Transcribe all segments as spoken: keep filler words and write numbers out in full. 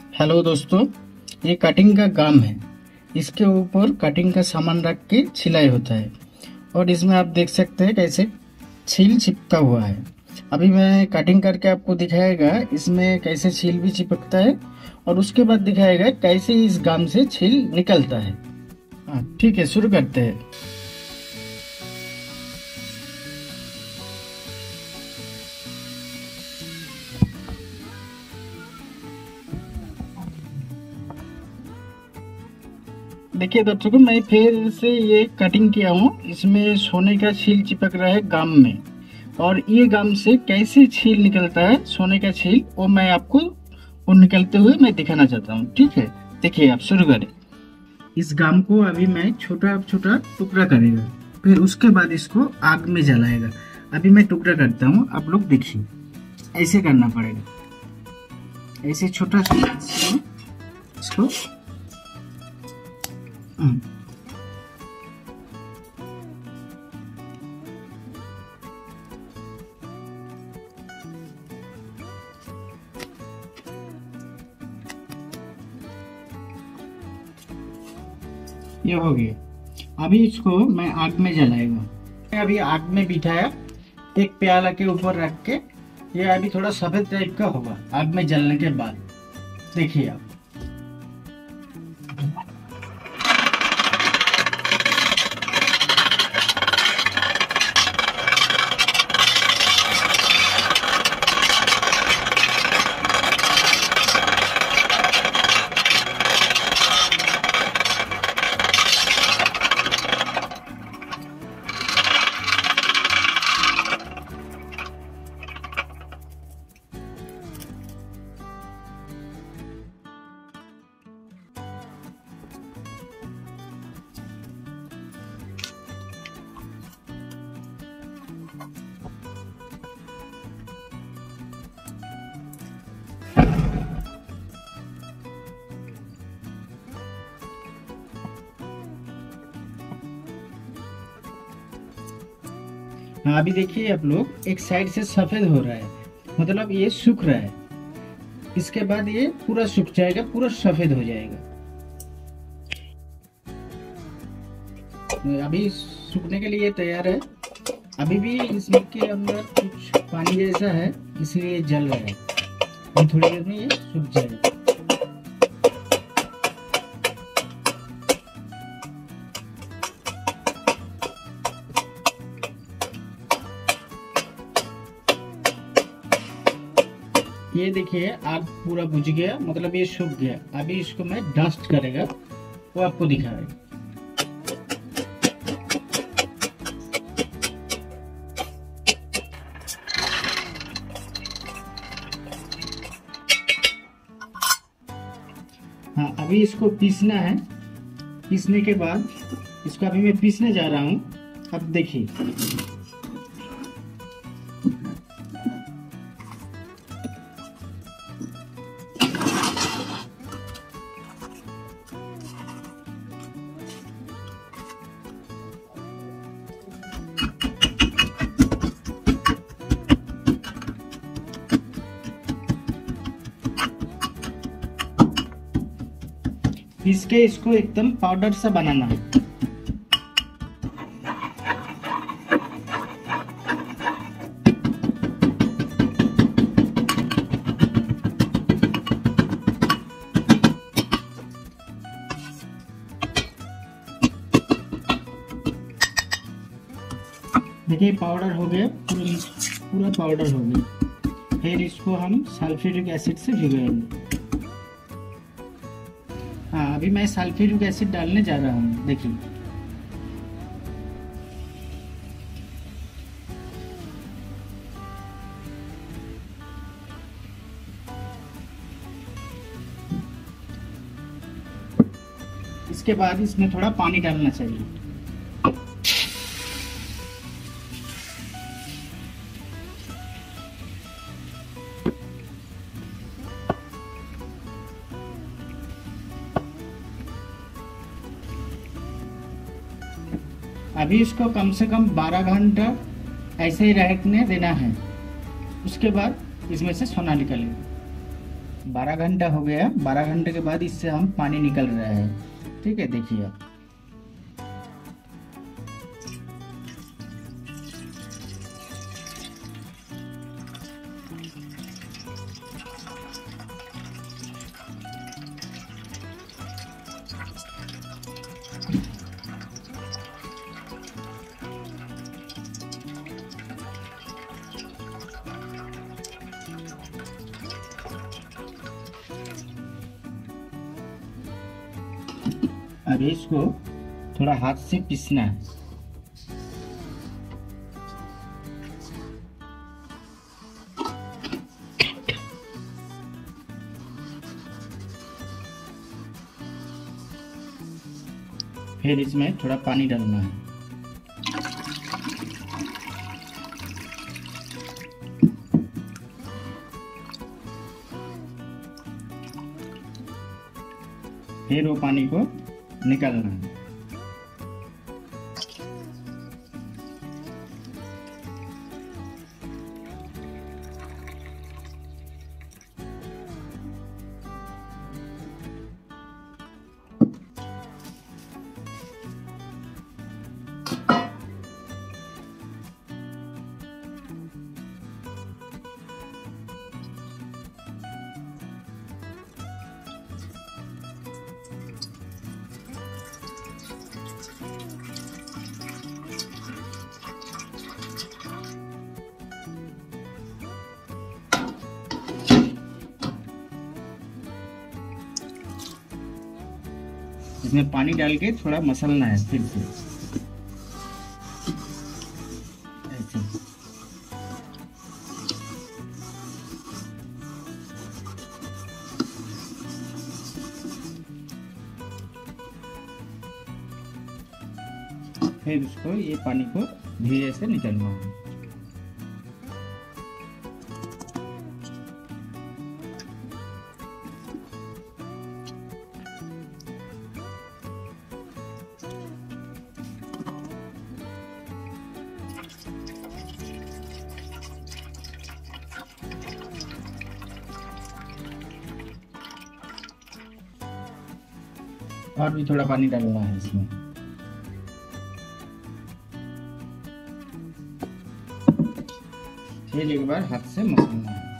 Hello दोस्तों, ये cutting का काम है। इसके ऊपर कटिंग का सामान रख के छिलाई होता है और इसमें आप देख सकते हैं कैसे छील चिपका हुआ है। अभी मैं कटिंग करके आपको दिखाएगा इसमें कैसे छील भी चिपकता है और उसके बाद दिखाएगा कैसे इस गाम से छील निकलता है। हाँ ठीक है, शुरू करते हैं। देखिए दर्शकों, मैं फिर से ये कटिंग किया हूँ। इसमें सोने का छील चिपक रहा है गाम में और ये गाम से कैसे छील निकलता है, सोने का छील, वो मैं आपको वो निकलते हुए मैं दिखाना चाहता हूँ। ठीक है, देखिए आप शुरू करें। इस गाम को अभी मैं छोटा छोटा टुकड़ा करेगा, फिर उसके बाद इसको आग में जलाएगा। अभी मैं टुकड़ा करता हूँ, आप लोग देखिए। ऐसे करना पड़ेगा, ऐसे छोटा छोटा इसको। ये हो गया। अभी इसको मैं आग में जलाएगा। अभी आग में बिठाया, एक प्याला के ऊपर रख के। ये अभी थोड़ा सफेद टाइप का होगा आग में जलने के बाद। देखिए आप। हाँ अभी देखिए आप लोग, एक साइड से सफेद हो रहा है, मतलब ये सूख रहा है। इसके बाद ये पूरा सूख जाएगा, पूरा सफेद हो जाएगा। अभी सूखने के लिए तैयार है। अभी भी इसमें के अंदर कुछ पानी जैसा है, इसलिए जल रहा है। अभी थोड़ी देर में ये सूख जाएगा। ये देखिए आग पूरा बुझ गया, मतलब ये सूख गया। अभी इसको मैं डस्ट करेगा, वो आपको दिखाएगा। हाँ अभी इसको पीसना है। पीसने के बाद इसको अभी मैं पीसने जा रहा हूँ। अब देखिए पीस के इसको एकदम पाउडर सा बनाना है। देखिए पाउडर हो गया, पूरा पूरा पाउडर हो गया। फिर इसको हम सल्फ्यूरिक एसिड से भिगोएंगे। हाँ अभी मैं सल्फ्यूरिक एसिड डालने जा रहा हूँ। देखिए इसके बाद इसमें थोड़ा पानी डालना चाहिए। अभी इसको कम से कम बारह घंटा ऐसे ही रहने देना है। उसके बाद इसमें से सोना निकलेगा। बारह घंटा हो गया। बारह घंटे के बाद इससे हम पानी निकल रहा है। ठीक है, देखिए आप। अब इसको थोड़ा हाथ से पीसना है। फिर इसमें थोड़ा पानी डालना है। फिर वो पानी को निकालना है। इसमें पानी डाल के थोड़ा मसलना है फिर से ऐसे। फिर उसको ये पानी को धीरे से निकालना है। और भी थोड़ा पानी डालना है इसमें। फिर एक बार हाथ से मसलना है।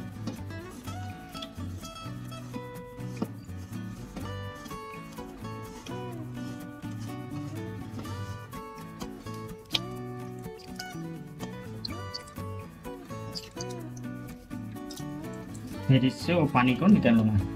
फिर इससे वो पानी को निकालना है।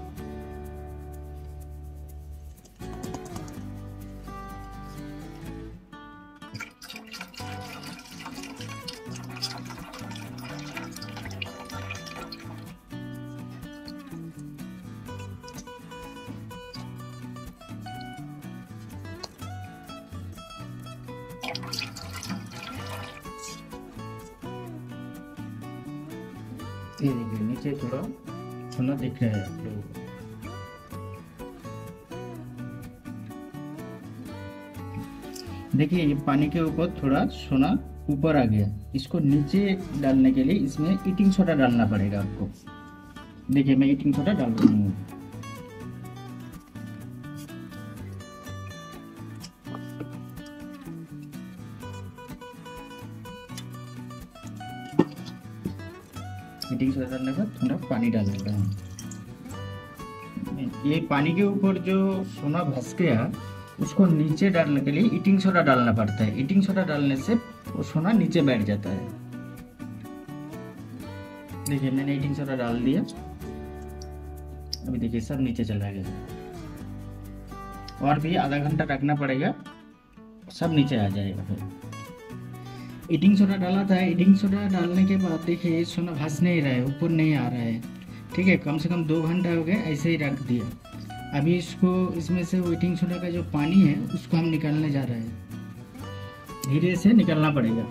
ये देखिए नीचे थोड़ा सोना दिख रहा है आप लोगों को। देखिए ये पानी के ऊपर थोड़ा सोना ऊपर आ गया। इसको नीचे डालने के लिए इसमें ईटिंग सोडा डालना पड़ेगा आपको। देखिए मैं ईटिंग सोडा डाल रही हूँ। ईटिंग सोडा डालने के बाद थोड़ा पानी डाल देता हूँ। ये पानी के ऊपर जो सोना भस गया उसको नीचे डालने के लिए ईटिंग सोडा डालना पड़ता है। ईटिंग सोडा डालने से वो सोना नीचे बैठ जाता है। देखिए मैंने ईटिंग सोडा डाल दिया। अभी देखिए सब नीचे चला गया। और भी आधा घंटा रखना पड़ेगा, सब नीचे आ जाएगा। फिर ईटिंग सोडा डाला था। ईटिंग सोडा डालने के बाद देखिए सोना भस नहीं रहा है, ऊपर नहीं आ रहा है। ठीक है, कम से कम दो घंटा हो गया ऐसे ही रख दिया। अभी इसको इसमें से ईटिंग सोडा का जो पानी है उसको हम निकालने जा रहे हैं। धीरे से निकालना पड़ेगा।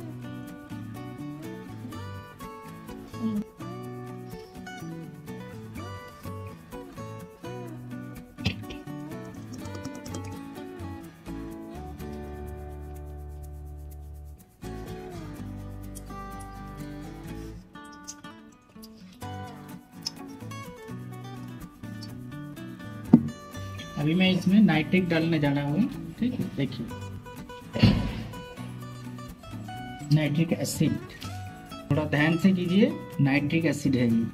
अभी मैं इसमें नाइट्रिक डालने जा रहा हूँ। ठीक है, देखिए नाइट्रिक एसिड, थोड़ा ध्यान से कीजिए, नाइट्रिक एसिड है ये।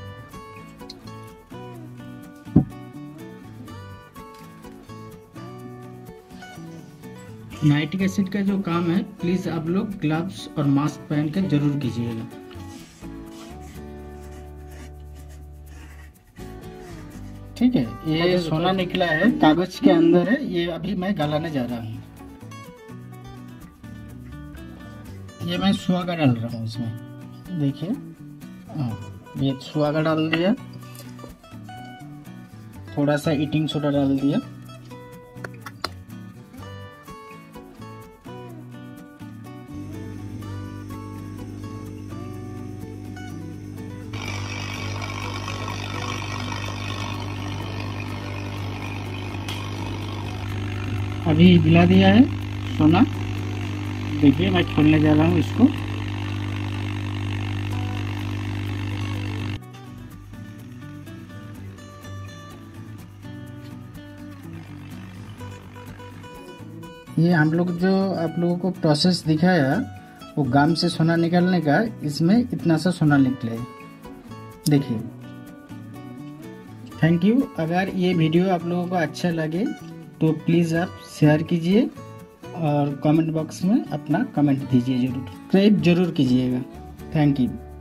नाइट्रिक एसिड का जो काम है, प्लीज आप लोग ग्लव्स और मास्क पहन कर जरूर कीजिएगा। ठीक है, ये सोना निकला है, कागज के अंदर है, ये अभी मैं गलाने जा रहा हूँ। ये मैं सुहागा डाल रहा हूँ इसमें, देखिए। हाँ, ये सुहागा डाल दिया, थोड़ा सा ईटिंग सोडा डाल दिया, अभी मिला दिया है सोना। देखिए मैं खोलने जा रहा हूँ इसको। ये हम लोग जो आप लोगों को प्रोसेस दिखाया वो गाम से सोना निकालने का, इसमें इतना सा सोना निकले, देखिए। Thank you. अगर ये वीडियो आप लोगों को अच्छा लगे तो प्लीज़ आप शेयर कीजिए और कमेंट बॉक्स में अपना कमेंट दीजिए, जरूर सब्सक्राइब जरूर कीजिएगा। Thank you.